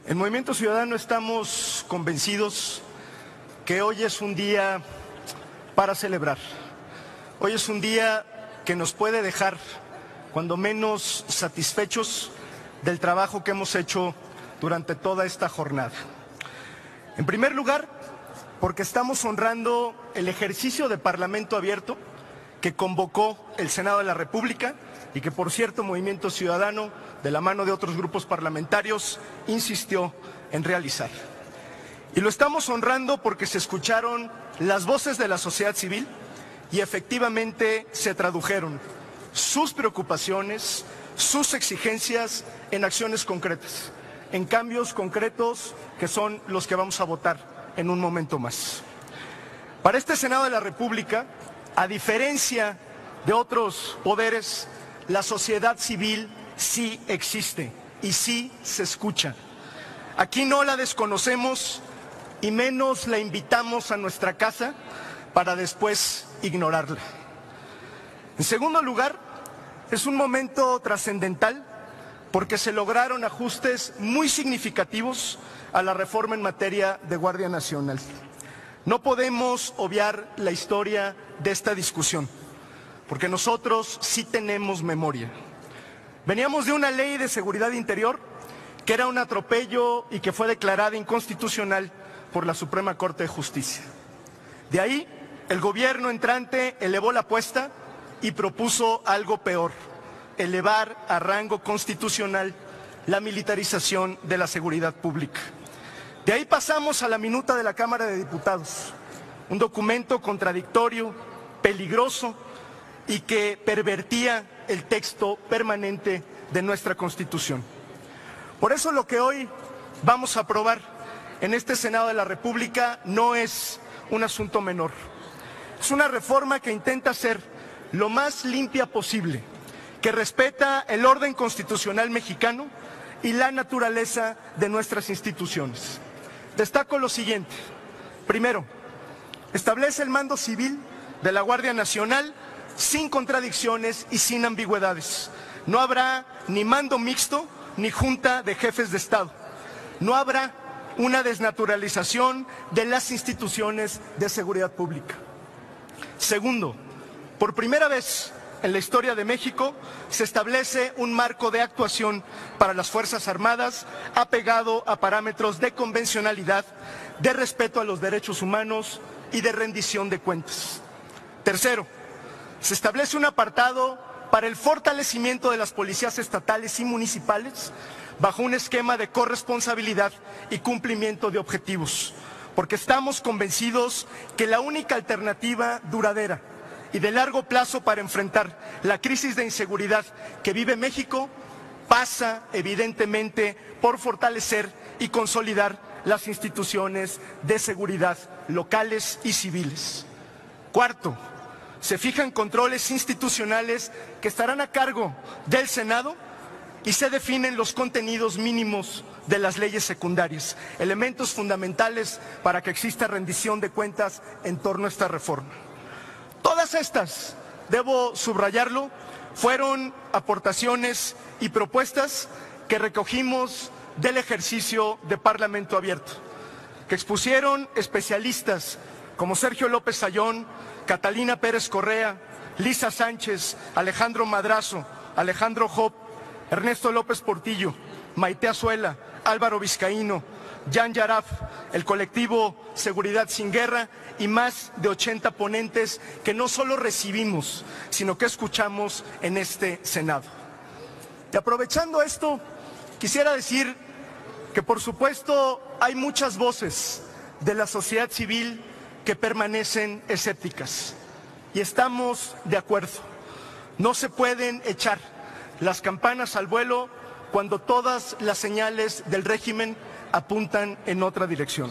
En Movimiento Ciudadano estamos convencidos que hoy es un día para celebrar. Hoy es un día que nos puede dejar, cuando menos, satisfechos del trabajo que hemos hecho durante toda esta jornada. En primer lugar, porque estamos honrando el ejercicio de Parlamento abierto que convocó el Senado de la República y que, por cierto, Movimiento Ciudadano, de la mano de otros grupos parlamentarios, insistió en realizar. Y lo estamos honrando porque se escucharon las voces de la sociedad civil y efectivamente se tradujeron sus preocupaciones, sus exigencias en acciones concretas, en cambios concretos que son los que vamos a votar en un momento más. Para este Senado de la República, a diferencia de otros poderes, la sociedad civil sí existe y sí se escucha. Aquí no la desconocemos y menos la invitamos a nuestra casa para después ignorarla. En segundo lugar, es un momento trascendental porque se lograron ajustes muy significativos a la reforma en materia de Guardia Nacional. No podemos obviar la historia de esta discusión, porque nosotros sí tenemos memoria. Veníamos de una ley de seguridad interior que era un atropello y que fue declarada inconstitucional por la Suprema Corte de Justicia. De ahí, el gobierno entrante elevó la apuesta y propuso algo peor: elevar a rango constitucional la militarización de la seguridad pública. De ahí pasamos a la minuta de la Cámara de Diputados, un documento contradictorio, peligroso y que pervertía el texto permanente de nuestra Constitución. Por eso lo que hoy vamos a aprobar en este Senado de la República no es un asunto menor. Es una reforma que intenta ser lo más limpia posible, que respeta el orden constitucional mexicano y la naturaleza de nuestras instituciones. Destaco lo siguiente. Primero, establece el mando civil de la Guardia Nacional sin contradicciones y sin ambigüedades. No habrá ni mando mixto ni junta de jefes de Estado. No habrá una desnaturalización de las instituciones de seguridad pública. Segundo, por primera vez en la historia de México se establece un marco de actuación para las Fuerzas Armadas apegado a parámetros de convencionalidad, de respeto a los derechos humanos y de rendición de cuentas. Tercero, se establece un apartado para el fortalecimiento de las policías estatales y municipales bajo un esquema de corresponsabilidad y cumplimiento de objetivos, porque estamos convencidos que la única alternativa duradera y de largo plazo para enfrentar la crisis de inseguridad que vive México pasa evidentemente por fortalecer y consolidar las instituciones de seguridad locales y civiles. Cuarto, se fijan controles institucionales que estarán a cargo del Senado y se definen los contenidos mínimos de las leyes secundarias, elementos fundamentales para que exista rendición de cuentas en torno a esta reforma. Todas estas, debo subrayarlo, fueron aportaciones y propuestas que recogimos del ejercicio de Parlamento abierto, que expusieron especialistas como Sergio López Ayón, Catalina Pérez Correa, Lisa Sánchez, Alejandro Madrazo, Alejandro Job, Ernesto López Portillo, Maite Azuela, Álvaro Vizcaíno, Jan Yaraf, el colectivo Seguridad Sin Guerra y más de 80 ponentes que no solo recibimos, sino que escuchamos en este Senado. Y aprovechando esto, quisiera decir que por supuesto hay muchas voces de la sociedad civil que permanecen escépticas y estamos de acuerdo. No se pueden echar las campanas al vuelo cuando todas las señales del régimen apuntan en otra dirección.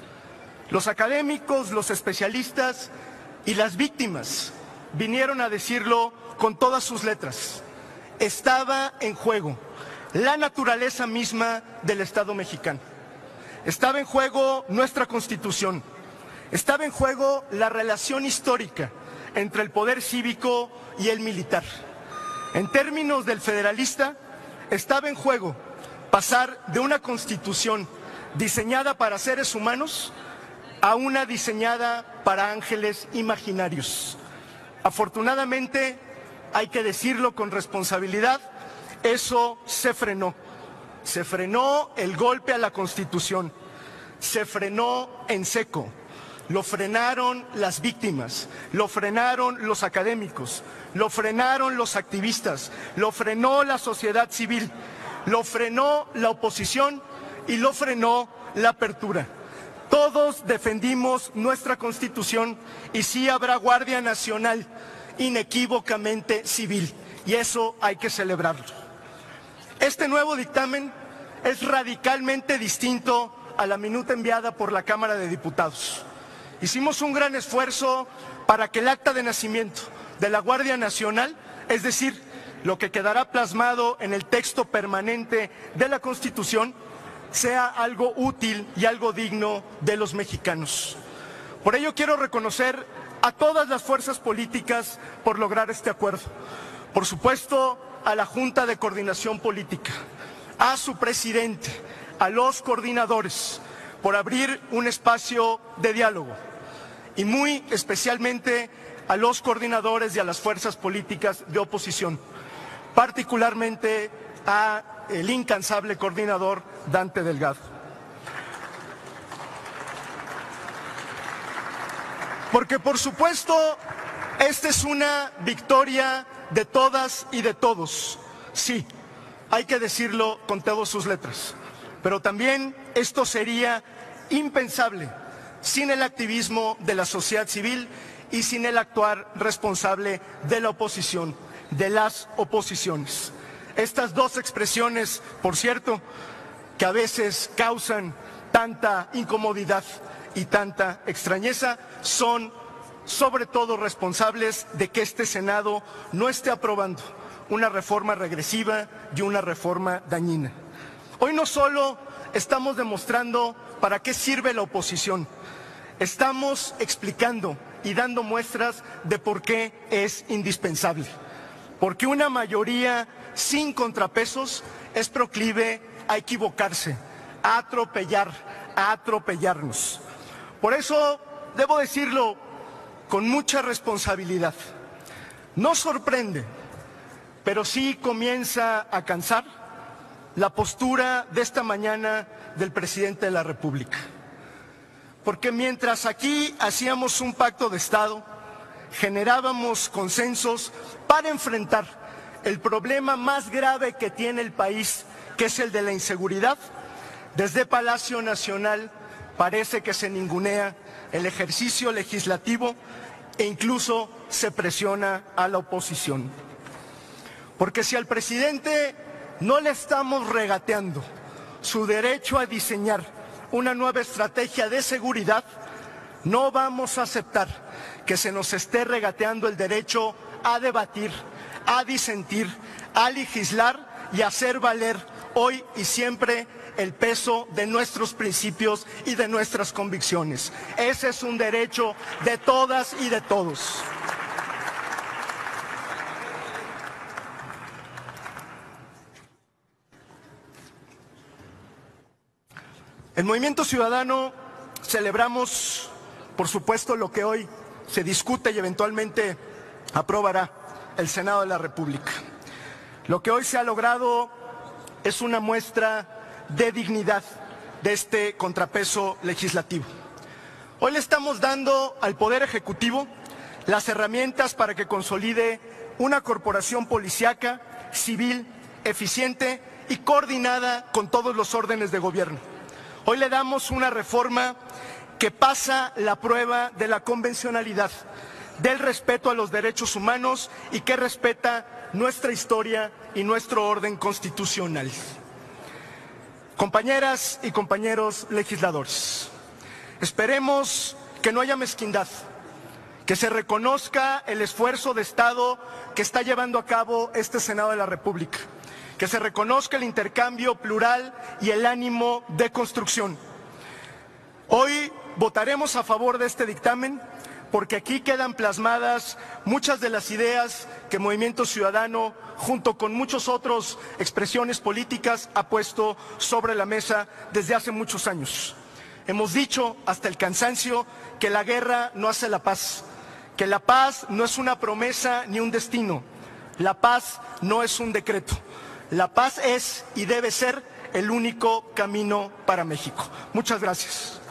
Los académicos, los especialistas y las víctimas vinieron a decirlo con todas sus letras. Estaba en juego la naturaleza misma del Estado mexicano. Estaba en juego nuestra Constitución. Estaba en juego la relación histórica entre el poder cívico y el militar. En términos del federalista, estaba en juego pasar de una Constitución diseñada para seres humanos a una diseñada para ángeles imaginarios. Afortunadamente, hay que decirlo con responsabilidad, eso se frenó. Se frenó el golpe a la Constitución, se frenó en seco. Lo frenaron las víctimas, lo frenaron los académicos, lo frenaron los activistas, lo frenó la sociedad civil, lo frenó la oposición y lo frenó la apertura. Todos defendimos nuestra Constitución y sí habrá Guardia Nacional inequívocamente civil, y eso hay que celebrarlo. Este nuevo dictamen es radicalmente distinto a la minuta enviada por la Cámara de Diputados. Hicimos un gran esfuerzo para que el acta de nacimiento de la Guardia Nacional, es decir, lo que quedará plasmado en el texto permanente de la Constitución, sea algo útil y algo digno de los mexicanos. Por ello quiero reconocer a todas las fuerzas políticas por lograr este acuerdo. Por supuesto, a la Junta de Coordinación Política, a su presidente, a los coordinadores, por abrir un espacio de diálogo, y muy especialmente a los coordinadores y a las fuerzas políticas de oposición, particularmente a el incansable coordinador Dante Delgado. Porque por supuesto, esta es una victoria de todas y de todos. Sí, hay que decirlo con todas sus letras. Pero también esto sería impensable sin el activismo de la sociedad civil y sin el actuar responsable de la oposición, de las oposiciones. Estas dos expresiones, por cierto, que a veces causan tanta incomodidad y tanta extrañeza, son sobre todo responsables de que este Senado no esté aprobando una reforma regresiva y una reforma dañina. Hoy no solo estamos demostrando para qué sirve la oposición, estamos explicando y dando muestras de por qué es indispensable. Porque una mayoría sin contrapesos es proclive a equivocarse, a atropellar, a atropellarnos. Por eso, debo decirlo con mucha responsabilidad, no sorprende, pero sí comienza a cansar la postura de esta mañana del presidente de la República. Porque mientras aquí hacíamos un pacto de Estado, generábamos consensos para enfrentar el problema más grave que tiene el país, que es el de la inseguridad, desde Palacio Nacional parece que se ningunea el ejercicio legislativo e incluso se presiona a la oposición. Porque si al presidente no le estamos regateando su derecho a diseñar una nueva estrategia de seguridad, no vamos a aceptar que se nos esté regateando el derecho a debatir, a disentir, a legislar y a hacer valer hoy y siempre el peso de nuestros principios y de nuestras convicciones. Ese es un derecho de todas y de todos. En Movimiento Ciudadano celebramos, por supuesto, lo que hoy se discute y eventualmente aprobará el Senado de la República. Lo que hoy se ha logrado es una muestra de dignidad de este contrapeso legislativo. Hoy le estamos dando al Poder Ejecutivo las herramientas para que consolide una corporación policíaca, civil, eficiente y coordinada con todos los órdenes de gobierno. Hoy le damos una reforma que pasa la prueba de la convencionalidad, del respeto a los derechos humanos y que respeta nuestra historia y nuestro orden constitucional. Compañeras y compañeros legisladores, esperemos que no haya mezquindad, que se reconozca el esfuerzo de Estado que está llevando a cabo este Senado de la República, que se reconozca el intercambio plural y el ánimo de construcción. Hoy votaremos a favor de este dictamen porque aquí quedan plasmadas muchas de las ideas que Movimiento Ciudadano, junto con muchas otras expresiones políticas, ha puesto sobre la mesa desde hace muchos años. Hemos dicho hasta el cansancio que la guerra no hace la paz, que la paz no es una promesa ni un destino, la paz no es un decreto, la paz es y debe ser el único camino para México. Muchas gracias.